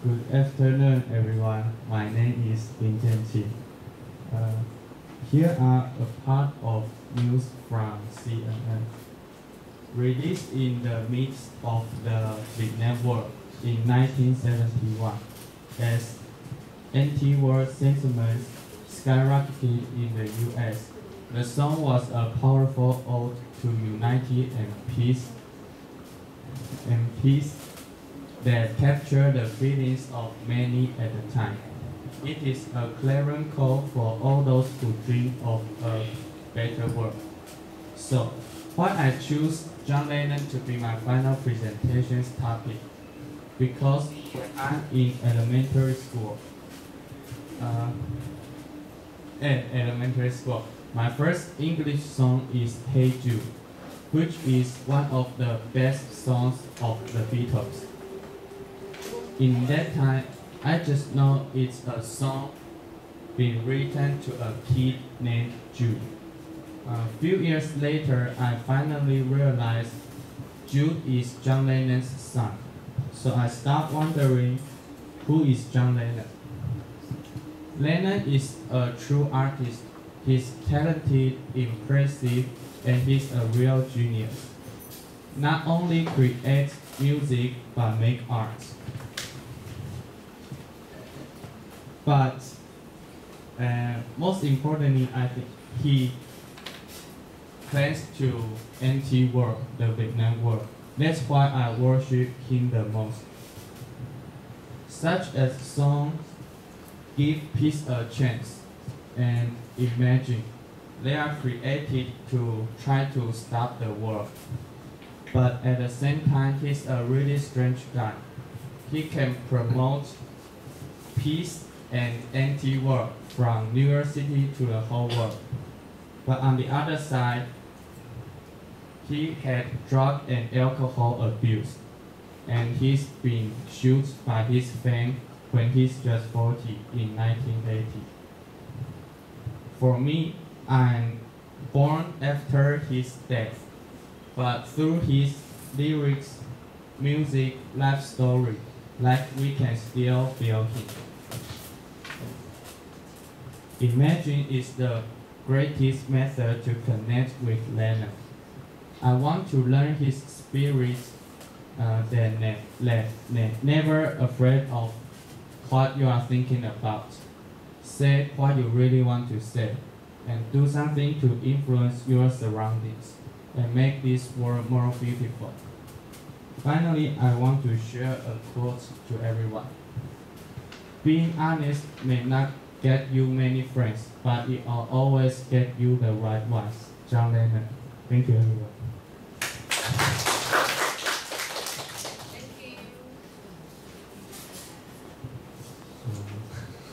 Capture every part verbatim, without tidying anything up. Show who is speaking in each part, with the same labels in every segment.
Speaker 1: Good afternoon, everyone. My name is Lin Jianqi. Uh, here are a part of news from C N N. Released in the midst of the Vietnam War in nineteen seventy-one, as anti-war sentiments skyrocketed in the U S, the song was a powerful ode to unity and peace, and peace that captured the feelings of many at the time. It is a clarion call for all those who dream of a better world. So, why I choose John Lennon to be my final presentation's topic? Because when I'm in elementary school, uh, at elementary school, my first English song is Hey Jude, which is one of the best songs of the Beatles. In that time, I just know it's a song being written to a kid named Jude. A few years later, I finally realized Jude is John Lennon's son. So I stopped wondering, who is John Lennon? Lennon is a true artist. He's talented, impressive, and he's a real genius. Not only creates music, but make art. But uh, most importantly, I think he plans to anti-war, the Vietnam War. That's why I worship him the most. Such as songs give peace a chance, and Imagine they are created to try to stop the war. But at the same time, he's a really strange guy. He can promote peace and anti-war from New York City to the whole world. But on the other side, he had drug and alcohol abuse, and he's been shot by his fans when he's just forty in nineteen eighty. For me, I'm born after his death, but through his lyrics, music, life story, like we can still feel him. Imagine is the greatest method to connect with Lennon. I want to learn his spirit uh, that ne ne ne never afraid of what you are thinking about. Say what you really want to say, and do something to influence your surroundings and make this world more beautiful. Finally, I want to share a quote to everyone. Being honest may not get you many friends, but it will always get you the right ones. John Lennon. Thank you, everyone.
Speaker 2: Thank you.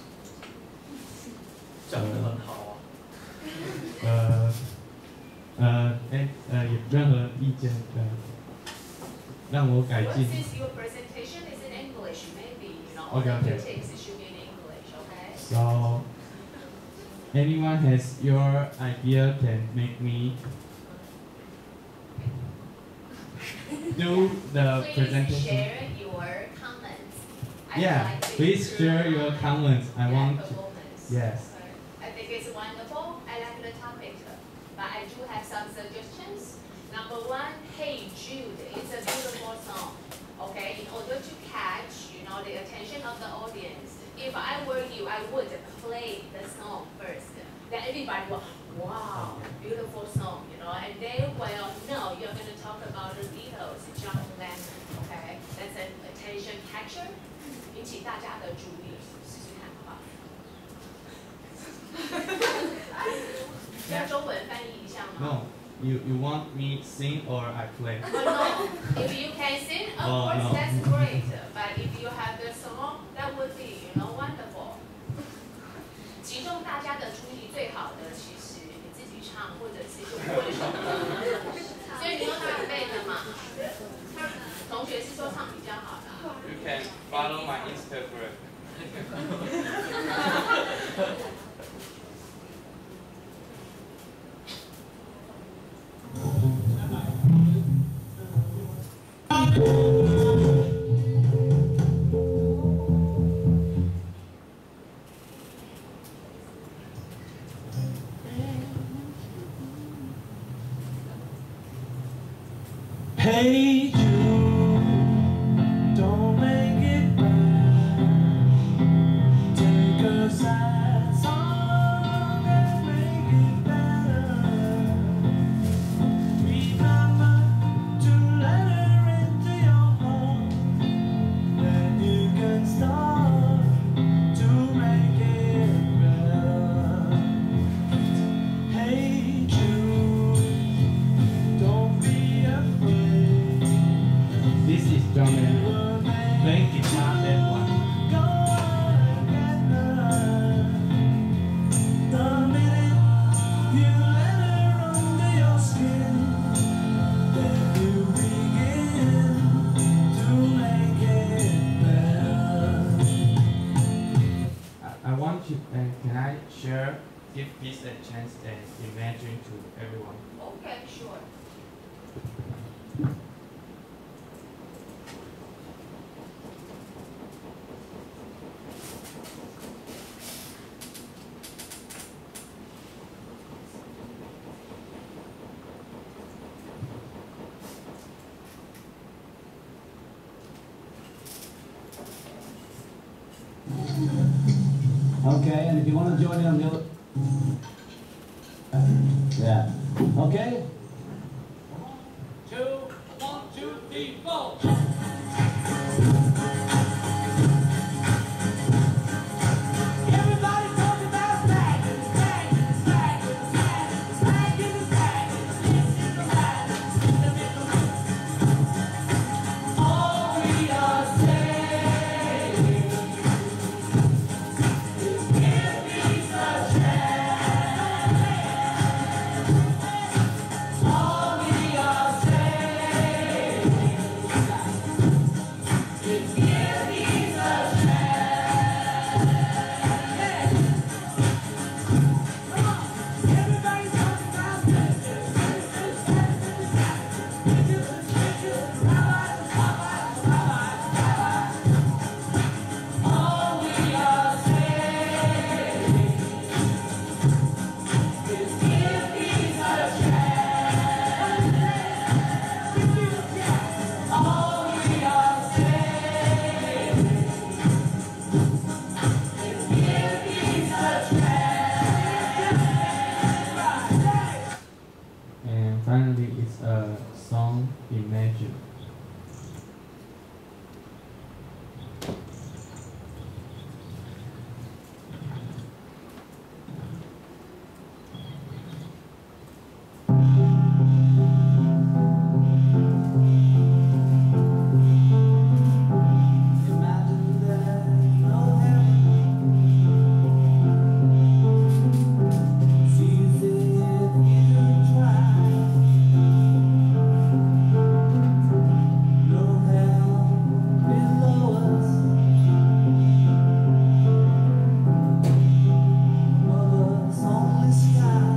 Speaker 2: 讲得很好啊。
Speaker 1: 呃呃，哎呃，有任何意见呃，让我改进。
Speaker 3: Since your presentation is in English, maybe you know
Speaker 1: Okay,
Speaker 3: all
Speaker 1: okay.
Speaker 3: the takes should be in English, okay?
Speaker 1: So, anyone has your idea can make me do the
Speaker 3: Please
Speaker 1: presentation.
Speaker 3: share your comments. I
Speaker 1: Yeah,
Speaker 3: like to
Speaker 1: please share
Speaker 3: improve
Speaker 1: your
Speaker 3: on
Speaker 1: comments. I
Speaker 3: that
Speaker 1: want to.
Speaker 3: performance.
Speaker 1: Yes.
Speaker 3: I think it's wonderful. I like the topic, but I do have some suggestions. Number one, Hey Jude, it's a beautiful song. Okay, in order to catch, you know, the attention of the audience. If I were you, I would play the song first. Then everybody will, wow, beautiful song, you know, and they will know you're going to talk about the Beatles, John Lennon. Okay, that's an attention catcher. 引起大家的注意，试试看，好不好？要中文翻译一下吗？
Speaker 1: No, you you want me sing or I play?
Speaker 3: Oh, no. If you can sing, of
Speaker 1: Oh,
Speaker 3: course,
Speaker 1: no.
Speaker 3: that's great. But if you have the song, that would be, you know, wonderful. 集中大家的注意，最好的其实你自己唱，或者是用混声的。所以你有准备的嘛？同学是说唱比较好的。
Speaker 2: You can follow my Instagram.
Speaker 1: share, give peace a chance and imagine to everyone.
Speaker 3: Okay, sure.
Speaker 4: Okay, and if you want to join in on the other... Yeah. Okay?
Speaker 2: Two, one, two, three, four.
Speaker 5: Everybody talk about Magnus, Magnus, Magnus, Magnus, Magnus, Magnus, listen to Magnus, listen to Magnus. All we are saying is give me a chance. All we are saying is give me a chance. Everybody talks about this, this, this, this, this, this, this, this, rabbis, rabbis, rabbis, rabbis. All we are saying is give peace a chance. All we are saying is give peace a chance.
Speaker 1: And finally, it's a song, Imagine.
Speaker 4: Imagine there's no heaven. It's easy if you try. No hell below us. Above us only sky.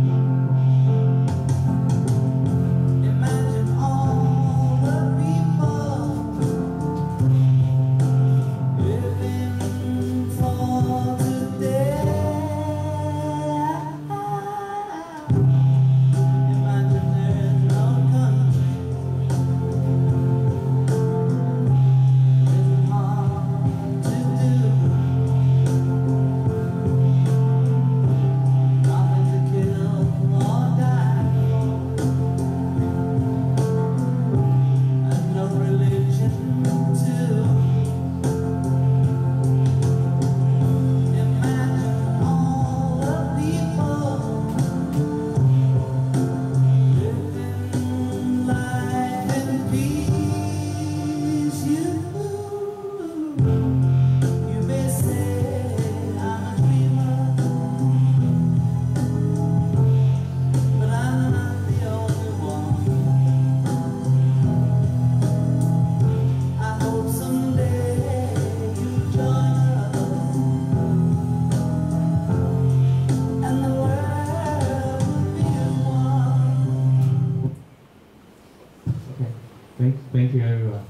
Speaker 4: Imagine all the people living for today. Imagine there's no country. Isn't hard to do. Nothing to kill or die for. And no religion too. Imagine all the people living life in peace. You, you may say I'm a dreamer, but I'm not the only one. I hope someday you join us, and the world will be one.
Speaker 1: Okay, thank, thank you everyone.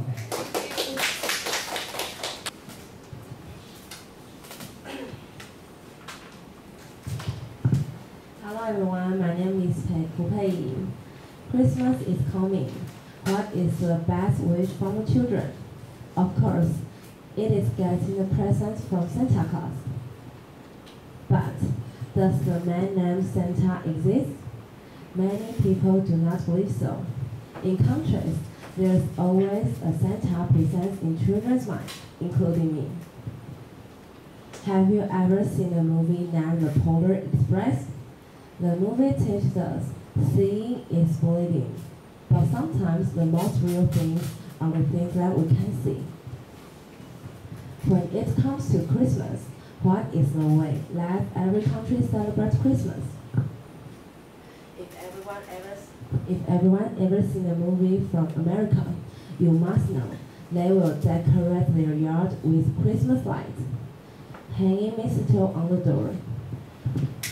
Speaker 6: Hello everyone, my name is Pei Pu Pei Yin. Christmas is coming. What is the best wish from the children? Of course, it is getting the presents from Santa Claus. But does the man named Santa exist? Many people do not believe so. In contrast, there is always a Santa present in children's minds, including me. Have you ever seen a movie named The Polar Express? The movie teaches us seeing is believing, but sometimes the most real things are the things that we can see. When it comes to Christmas, what is the way that every country celebrates Christmas? If everyone ever, if everyone ever seen a movie from America, you must know they will decorate their yard with Christmas lights, hanging mistletoe on the door,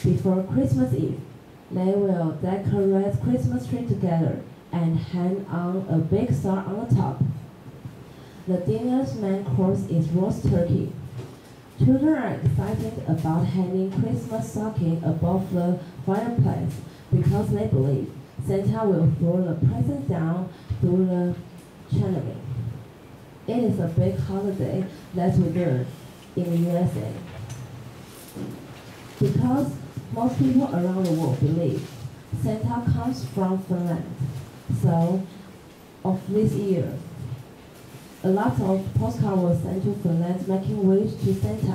Speaker 6: Before Christmas Eve, they will decorate Christmas tree together and hang on a big star on the top. The dinner's main course is roast turkey. Children are excited about hanging Christmas stocking above the fireplace because they believe Santa will throw the presents down through the chimney. It is a big holiday that we learn in the U S A. Because most people around the world believe Santa comes from Finland. So, of this year, a lot of postcards were sent to Finland making wish to Santa.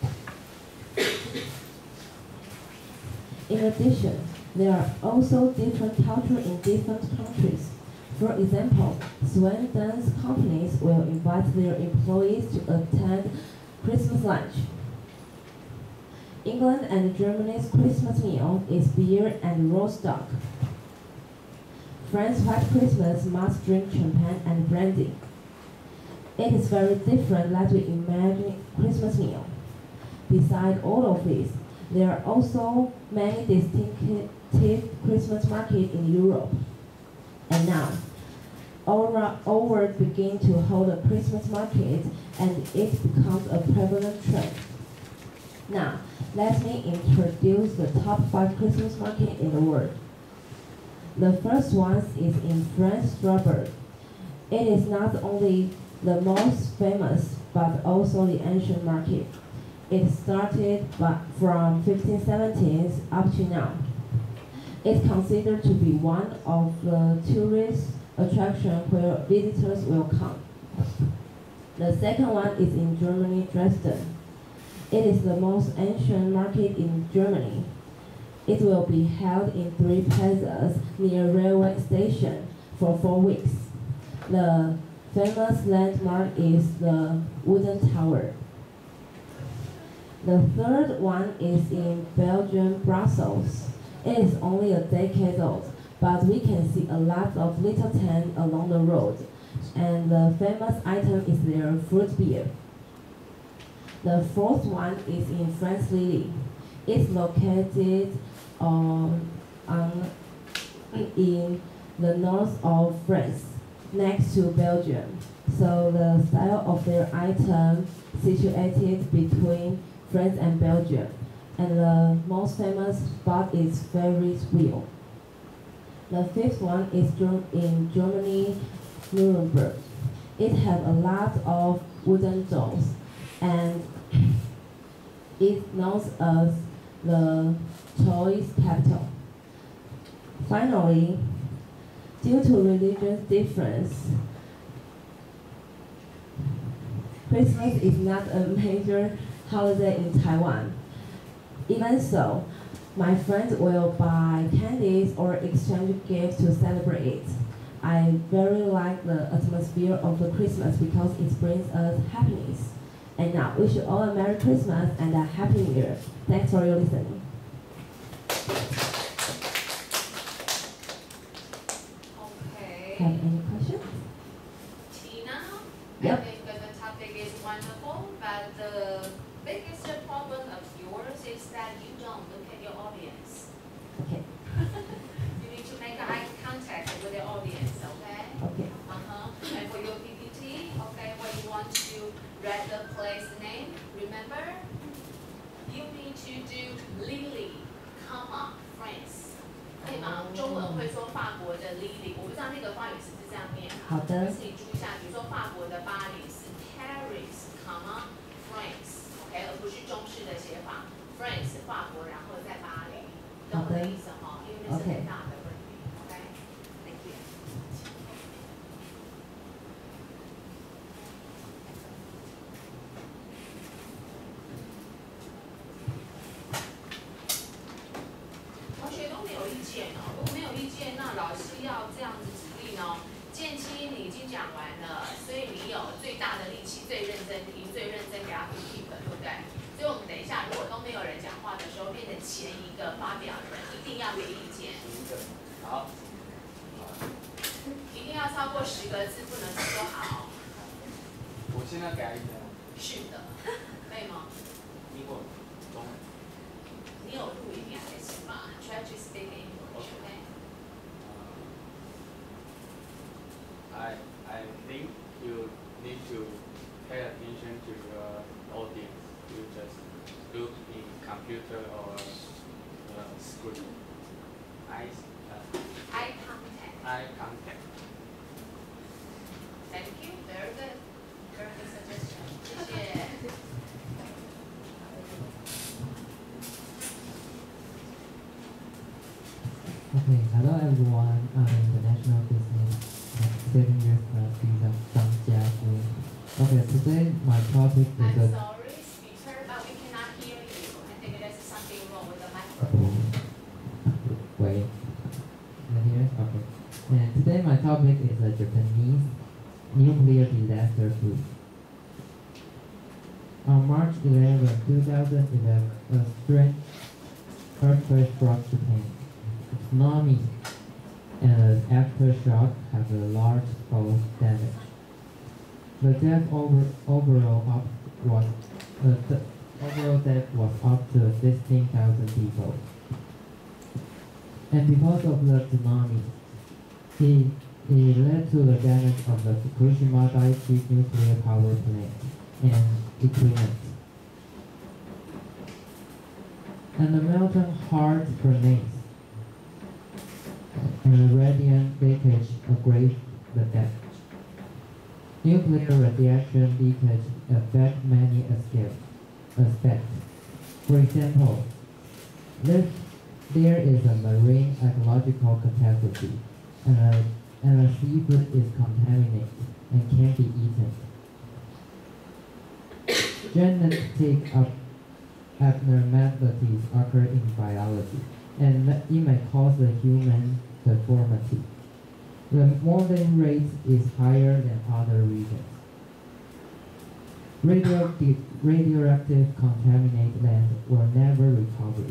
Speaker 6: In addition, there are also different cultures in different countries. For example, Sweden's companies will invite their employees to attend Christmas lunch. England and Germany's Christmas meal is beer and roast duck. France's White Christmas must drink champagne and brandy. It is very different that we imagine Christmas meal. Besides all of this, there are also many distinctive Christmas markets in Europe. And now, all over begin to hold a Christmas market, and it becomes a prevalent trend. Now, let me introduce the top five Christmas markets in the world. The first one is in France, Strasbourg. It is not only the most famous, but also the ancient market. It started from fifteen seventeen up to now. It's considered to be one of the tourist attractions where visitors will come. The second one is in Germany, Dresden. It is the most ancient market in Germany. It will be held in three plazas near railway station for four weeks. The famous landmark is the Wooden Tower. The third one is in Belgium, Brussels. It is only a decade old, but we can see a lot of little tents along the road, and the famous item is their fruit beer. The fourth one is in France, Lille. It's located um, on, in the north of France, next to Belgium. So the style of their item situated between France and Belgium. And the most famous spot is Ferris wheel. The fifth one is in Germany, Nuremberg. It has a lot of wooden dolls, and it's known as the toys capital. Finally, due to religious difference, Christmas is not a major holiday in Taiwan. Even so, my friends will buy candies or exchange gifts to celebrate it. I very like the atmosphere of the Christmas because it brings us happiness. And now, wish you all a Merry Christmas and a Happy New Year. Thanks for your listening.
Speaker 3: Okay.
Speaker 6: Have any questions?
Speaker 3: Tina,
Speaker 6: Yep.
Speaker 3: I think that the topic is wonderful, but the biggest problem of yours is that you don't look at your audience.
Speaker 6: Okay.
Speaker 3: You need to make eye contact with the audience, okay?
Speaker 6: Okay.
Speaker 3: Uh-huh. And for your P P T, okay, when you want to read the place name, remember, you need to do Lily, comma, France. 可以吗？中文会说法国的 Lily， 我不知道那个法语是不是这样念。
Speaker 6: 好的。
Speaker 3: 但是你注意一下，比如说法国的巴黎是 Paris, comma, France，OK，、okay? 而不是中式的写法 ，France 法国，然后再巴黎，懂我的意思哈？因为那是很大的问题 ，OK？Thank you。同学都没有意见哦，如果没有意见，那老师要这样子指令哦。建七你已经讲完了，所以你有最大的力气、最认真听、最认真给他 keep， 对不对？所以我们等一下，如果都没有人讲话的时候，变成前一个发表的人一定要给意见。
Speaker 2: 好。
Speaker 3: 一定要超过十个字，不能只说好。
Speaker 2: 我现在给他意见吗？
Speaker 3: 是的，可以吗？
Speaker 2: 英文、中文。
Speaker 3: 你有录影，你
Speaker 2: computer or uh, screen. Eye, uh,
Speaker 3: Eye contact.
Speaker 2: eye contact.
Speaker 3: Thank you. Very good. Very good suggestion. 谢谢。
Speaker 7: Okay, hello everyone. I'm International Business Second Year Class Visa from Jiahu. Okay, today my topic is
Speaker 3: I'm
Speaker 7: a
Speaker 3: sorry, speaker, but we cannot hear you. I think there's something wrong with the microphone.
Speaker 7: wait. Can you hear? Okay. And today my topic is a Japanese nuclear disaster food. On March eleventh, two thousand eleven, a strange earthquake struck Japan. A tsunami and an aftershock have a large scale damage. The death over, overall up was uh, the overall death was up to sixteen thousand people. And because of the tsunami, it, it led to the damage of the Fukushima Daiichi nuclear power plant and equipment. And the molten hard furnace and the radiant leakage aggraved the damage. Nuclear radiation leakage affects many aspects. For example, if there is a marine ecological catastrophe and a, and a seafood is contaminated and can't be eaten. Genetic ab- abnormalities occur in biology, and it may cause a human deformity. The mortality rate is higher than other regions. Radioactive, radioactive contaminated land were never recovered.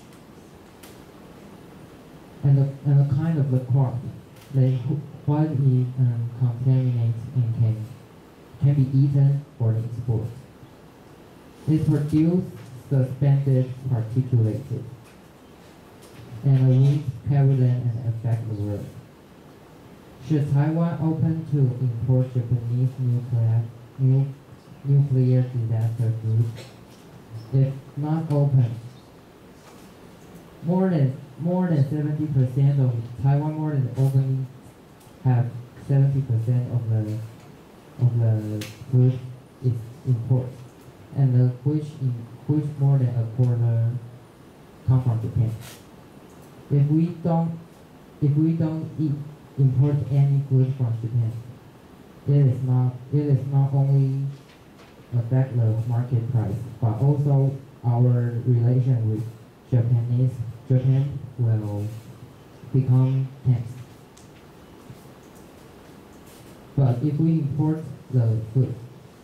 Speaker 7: And the, and the kind of the crop, they widely um, contaminate and can, can be eaten or exported. It produces suspended particulates, and the winds carry them and affect the world. Should Taiwan open to import Japanese nuclear, nu- nuclear disaster food? If not open, more than more than seventy percent of Taiwan more than openly have seventy percent of the of the food is import, and the which in which more than a quarter come from Japan. If we don't if we don't eat import any food from Japan, it is not it is not only affect the market price, but also our relation with Japanese Japan will become tense. But if we import the food,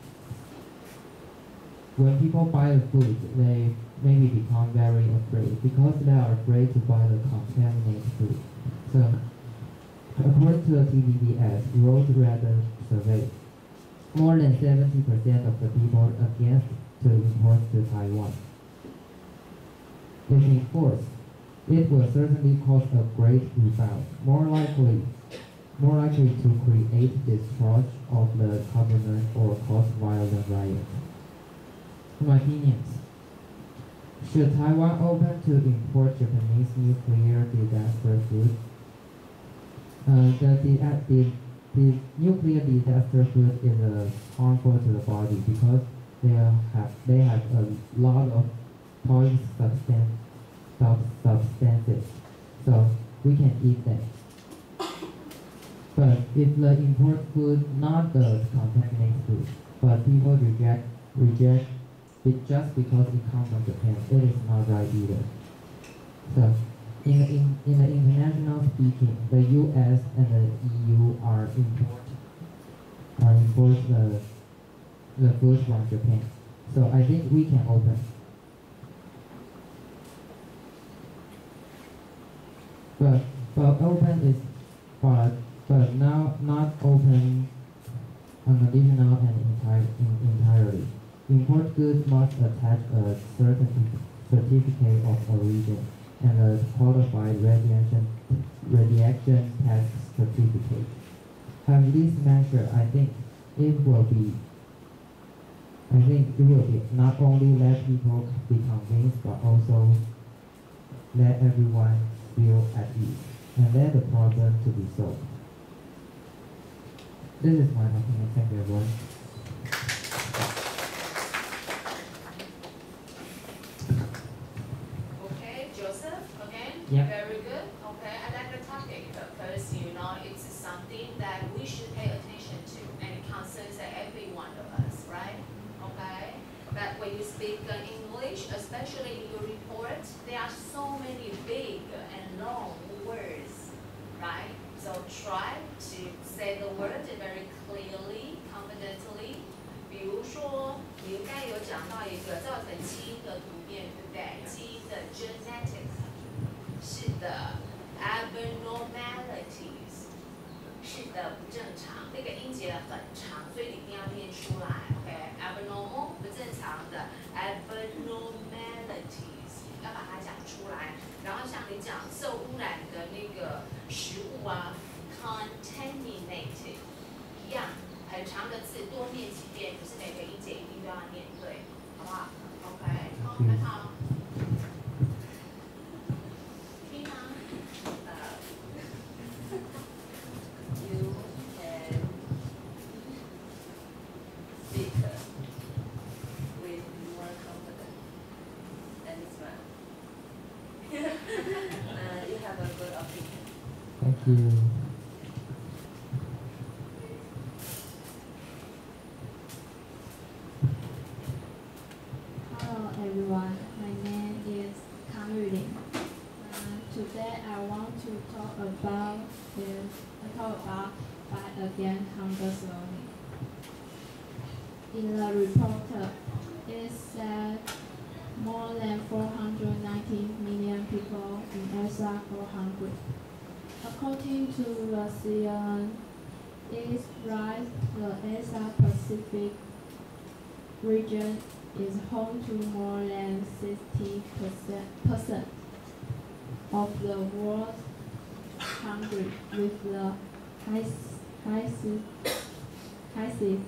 Speaker 7: when people buy the food, they maybe become very afraid because they are afraid to buy the contaminated food. So, according to the T V D S World Weather Survey, more than seventy percent of the people against to import to Taiwan. If enforced, it will certainly cause a great rebound, more likely, more likely to create distrust of the government or cause violent riots. In my opinions, should Taiwan open to import Japanese nuclear disaster food? Uh, the, the, uh, the, the nuclear disaster food is uh, harmful to the body because they have they have a lot of toxic substance, sub, substances, so we can eat them. But if the import food, not the contaminated food, but people reject reject it just because it comes from Japan, it is not right either. So, in the, in, in the international speaking, the U S and the E U are import are import the the food from Japan. So I think we can open. But but open is but but now not open unconditional and entire, in, entirely. Import goods must attach a certain certificate of origin and a qualified radiation radiation test certificate. Have this measure, I think it will be I I think it will be not only let people be convinced, but also let everyone feel at ease and let the problem to be solved. This is my opinion. Thank you, everyone.
Speaker 3: Okay, Joseph, again,
Speaker 7: Yeah.
Speaker 3: very good. Okay, I like the topic because you know it's something that we should pay attention to, and it concerns every one of us, right? Okay, but when you speak uh, English, especially in your report, there are so many big and long words, right? So try to say the word very clearly, confidently. 比如说，你刚才有讲到一个造成基因的突变，对不对？基因的 genetic 是的 abnormalities 是的不正常，那个音节很长，所以你一定要念出来。OK，abnormal 不正常的 abnormalities 要把它讲出来。然后像你讲受污染的那个食物啊 ，contaminated 一样。 很长的字多念几遍，可是每个音节一定都要念对，好不好 ？OK， 好，很好。听吗？呃 ，You can speak with more confidence and smile. uh, you have a good opinion.
Speaker 7: Thank you.
Speaker 8: Hello everyone, my name is Kang Yulin. Uh, today I want to talk about is talk about fight against hunger slowing. In the report, it said more than four hundred ninety million people in Asia go hungry. According to the C N N, it right the Asia Pacific region is home to more than sixty percent of the world's hungry, with the highest, highest, highest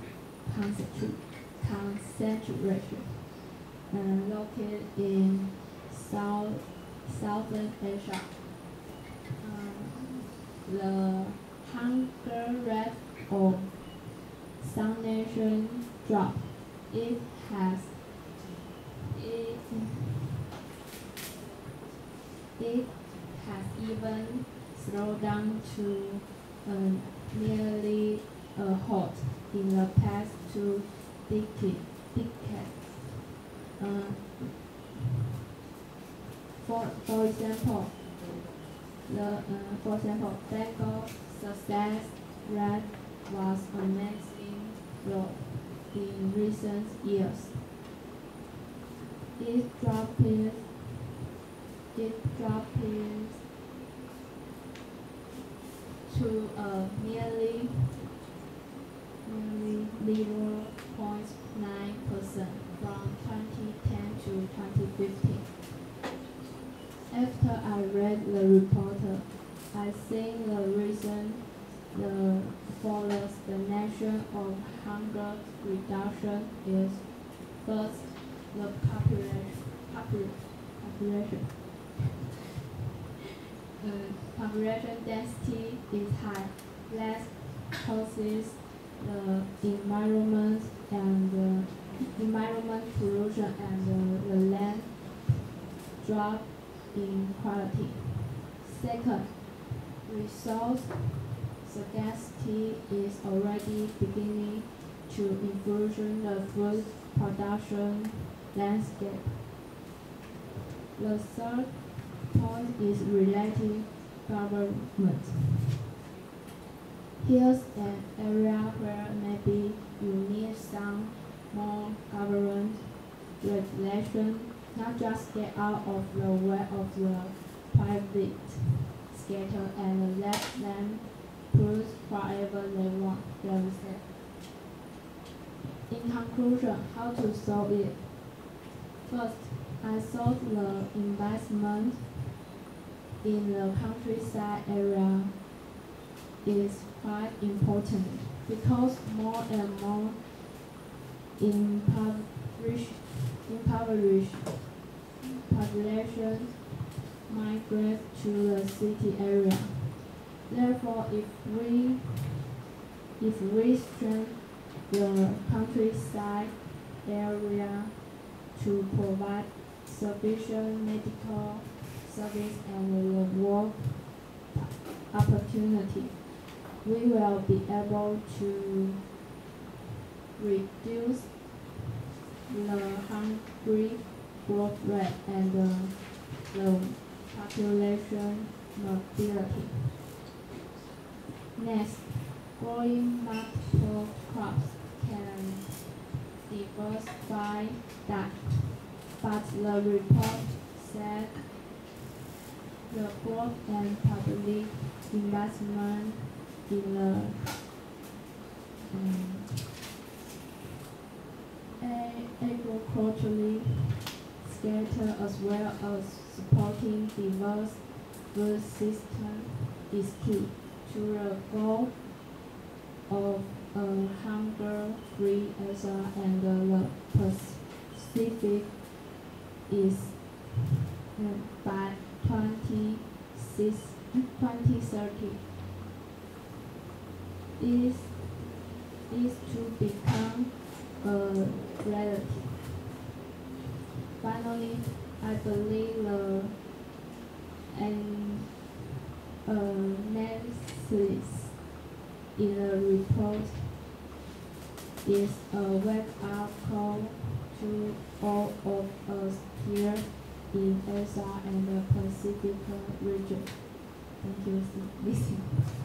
Speaker 8: concentration uh, located in South, Southern Asia. Uh, the hunger rate of some nations dropped. It has it, it has even slowed down to uh, nearly a halt in the past two decades. decades. Uh, for for example, the uh, for example, Bengal success rate was amazing low in recent years. It dropped it dropped to a nearly nearly zero point nine percent from twenty ten to twenty fifteen. After I read the report, I think the reason the for the stagnation of hunger reduction is first the population popul population uh, population density is high, less causes the environment and the environment pollution and the, the land drop in quality. Second, resource scarcity is already beginning to influence the food production landscape. The third point is related government. Here's an area where maybe you need some more government regulation, not just get out of the way of the private sector and let them produce whatever they want themselves. In conclusion, how to solve it? First, I thought the investment in the countryside area is quite important because more and more impoverished, impoverished population migrate to the city area. Therefore, if we if we strengthen the countryside area to provide sufficient medical service and work opportunity, we will be able to reduce the hungry growth rate and uh, the population mobility. Next, growing multiple crops can diversify that, but the report said the growth and public investment in the um, agriculturally sector as well as supporting diverse food system is key to the goal of a hunger-free Asia and the Pacific is uh, by twenty thirty. Is is to become a reality. Finally, I believe the analysis in the report is a wake-up call to all of us here in Asia and the Pacific region. Thank you for listening.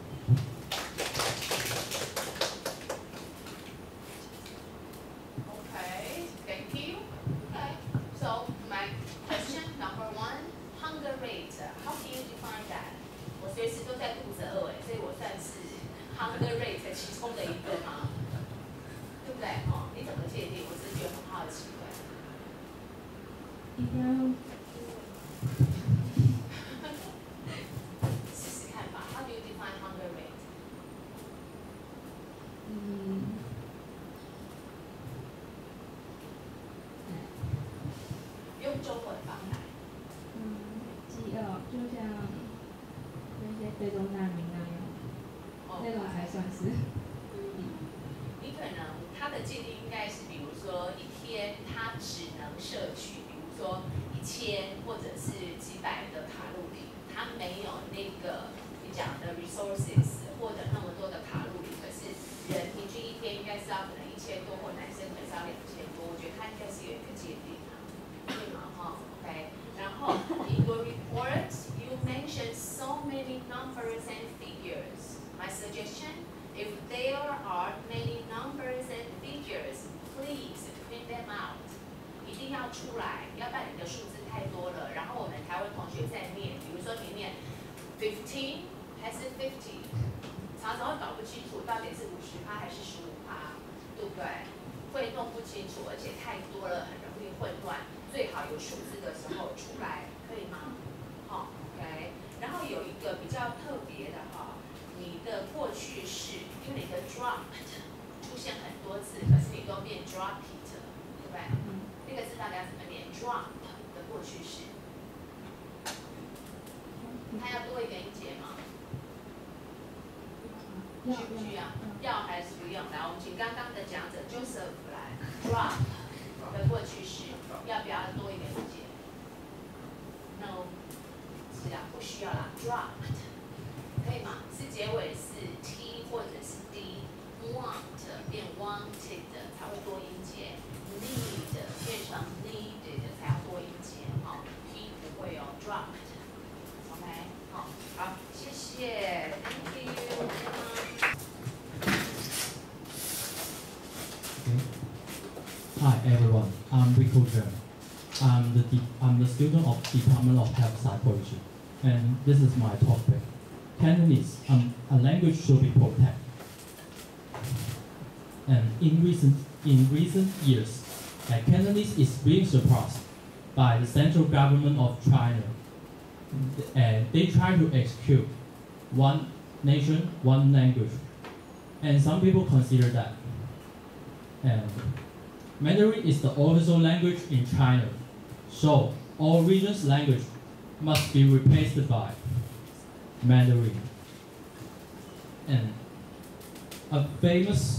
Speaker 3: Okay, thank you. Okay, so my question number one, hunger rate. How can you define that? 我随时都在肚子饿哎，所以我算是 hunger rate 其中的一个吗？对不对？哦，你怎么界定？我是觉得很好奇的。
Speaker 8: 一定要
Speaker 3: 试试看吧。How do you define hunger rate？
Speaker 8: 嗯，
Speaker 3: 用中文吧来。
Speaker 8: 嗯，饥饿就像那些非洲难民那样，那种才算是。
Speaker 3: 你可能它的界定应该是，比如说一天它只能摄取，比如说一千或者是几百的卡路里，它没有那个你讲的 resources 或者那么多的卡路里，可是人平均一天应该是要可能一千多，或男生可能是要两千多，我觉得它应该是有一个界定啊，对吗？哈 ，OK。然后 in your report you mentioned so many numbers and figures. My suggestion. If there are many numbers and figures, please print them out. 一定要出来，要不然你的数字太多了。然后我们台湾同学在念，比如说你念 fifteen 还是 fifty， 常常会搞不清楚到底是五十趴还是十五趴，对不对？会弄不清楚，而且太多了，很容易混乱。最好有数字的时候出来，可以吗？好 ，OK。然后有一个比较特别的哈。你的过去式，因为你的 dropped 出现很多次，可是你都变 dropped， 对不对？嗯。那个字大家怎么念 ？dropped 的过去式，它要多一个音节吗？需不需要？要还是不用？来，我们请刚刚的讲者 Joseph 来 ，drop 的过去式要不要多一个音节 ？No， 是啊，不需要啦 ，dropped。可以吗？是结尾是 t 或者是 d，want 变 wanted 才会多音节 ，need 变成 needed 才要多音节，好 ，t 不会哦 ，dropped，OK， 好，好，谢谢 ，thank you。
Speaker 1: Hi everyone, I'm Rico Zheng. I'm the de- I'm the student of Department of Health Psychology, and this is my topic. Cantonese, um, a language should be protected. And in recent in recent years, uh, Cantonese is being surpassed by the central government of China, and they try to execute one nation, one language, and some people consider that. And
Speaker 9: Mandarin is the official language in China, so all regions' language must be replaced by Mandarin. And a famous,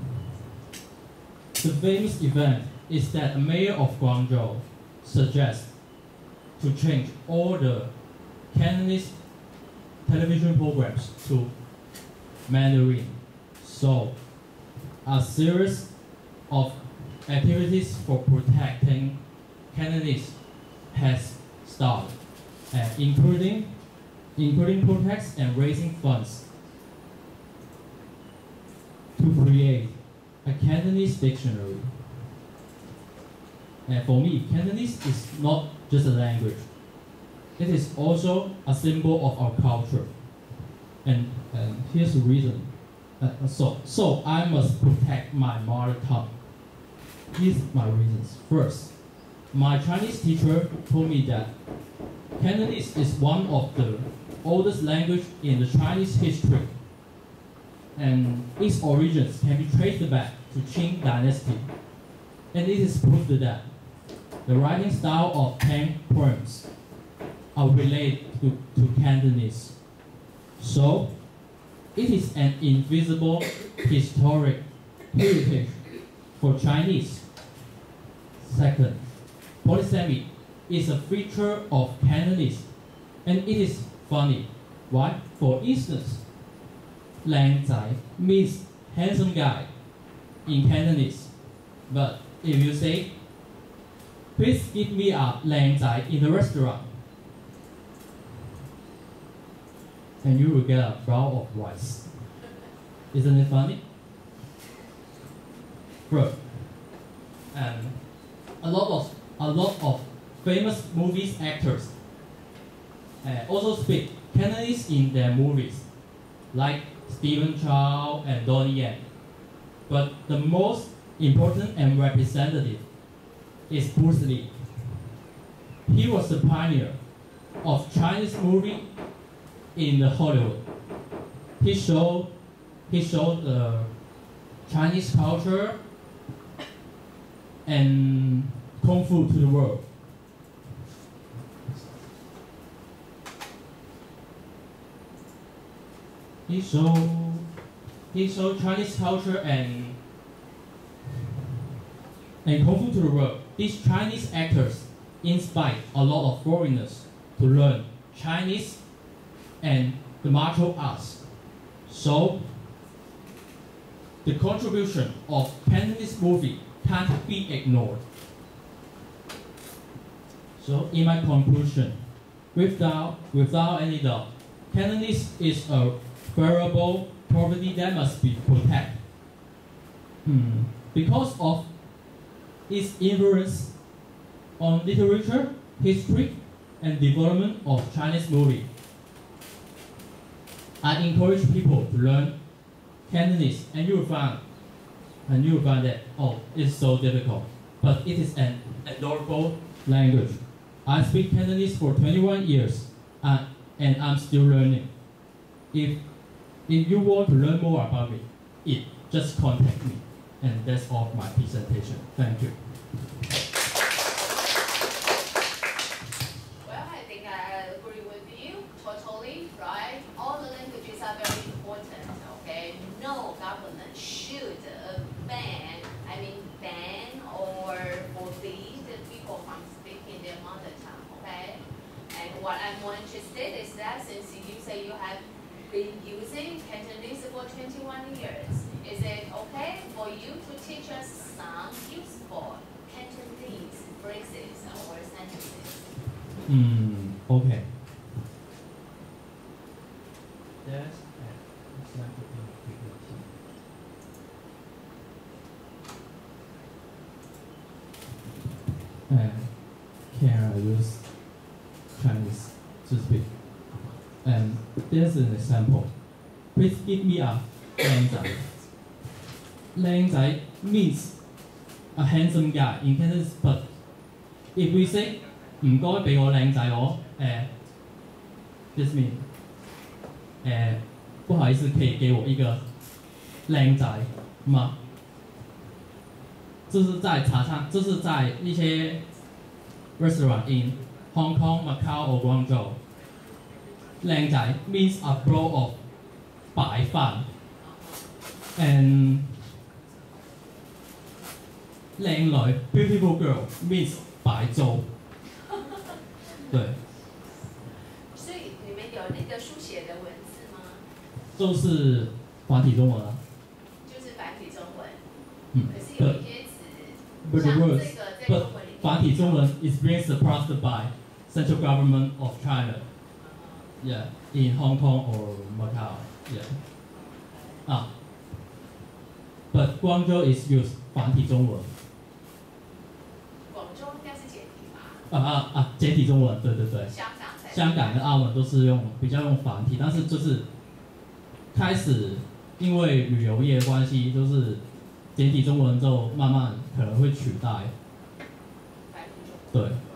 Speaker 9: the famous event is that the mayor of Guangzhou suggests to change all the Cantonese television programs to Mandarin. So a series of activities for protecting Cantonese has started, uh, including including protests and raising funds to create a Cantonese dictionary. And for me, Cantonese is not just a language. It is also a symbol of our culture. And, and here's the reason. Uh, so, so I must protect my mother tongue. Here's my reasons. First, my Chinese teacher told me that Cantonese is one of the oldest language in the Chinese history, and its origins can be traced back to Qing Dynasty. And it is proved that the writing style of Tang poems are related to, to Cantonese. So, it is an invisible historic heritage for Chinese. Second, polysemy is a feature of Cantonese, and it is funny. Why? For instance, Lang Zai means handsome guy in Cantonese, but if you say, please give me a Lang Zai in the restaurant, and you will get a bowl of rice. Isn't it funny? Third, and a lot of a lot of famous movies actors uh, also speak Cantonese in their movies, like Stephen Chow and Donnie Yen. But the most important and representative is Bruce Lee. He was the pioneer of Chinese movie in the Hollywood. He showed he showed the Chinese culture and kung fu to the world. He showed he showed Chinese culture and and kung fu to the world. These Chinese actors inspired a lot of foreigners to learn Chinese and the martial arts. So the contribution of Cantonese movie can't be ignored. So in my conclusion, without without any doubt, Cantonese is a valuable property that must be protected. Hmm. Because of its influence on literature, history, and development of Chinese movie. I encourage people to learn Cantonese, and you will find, and you will find that oh, it's so difficult, but it is an adorable language. I speak Cantonese for twenty-one years, uh, and I'm still learning. If if you want to learn more about me, it just contact me, and that's all my presentation. Thank you.
Speaker 3: Well, I think I agree with you totally, right? All the languages are very important, okay? No government should uh, ban, I mean ban or forbid people from speaking their mother tongue, okay? And what I'm more interested is that since you say you have been using Cantonese for twenty-one years, is it okay for you to teach us some useful Cantonese phrases or sentences?
Speaker 9: Hmm, okay. Yes, it's like to be uh, can I use Chinese to speak? And there's an example. Please give me a Lang Zai. Lang Zai means a handsome guy in Cantonese, but if we say 唔該俾我靚仔我，誒 ，this mean 誒不好意思，可以給我一個靚仔嗎？ 这是在茶餐，这是在一些 restaurant in Hong Kong, Macau or Guangzhou。靚仔 means a bowl of 白飯，and 靚女 beautiful girl means 白粥。對。
Speaker 3: 所以你们有那个书写的文字吗？
Speaker 9: 都是繁体中文啊。
Speaker 3: 就是繁体中文。
Speaker 9: 嗯。
Speaker 3: 可是有一些词，
Speaker 9: But the
Speaker 3: 像
Speaker 9: words,
Speaker 3: 这个在
Speaker 9: but
Speaker 3: 中文里面。
Speaker 9: 繁体中文 is being suppressed by central government of China. Yeah, in Hong Kong or Macau. Yeah. Ah. But Guangzhou is used 繁体中文。
Speaker 3: 广州应该是简体吧？
Speaker 9: 啊啊啊！简体中文，对对对。
Speaker 3: 香港才。
Speaker 9: 香港跟澳门都是用比较用繁体，但是就是开始因为旅游业的关系，就是简体中文之后慢慢可能会取代。
Speaker 3: 繁体中文。
Speaker 9: 对。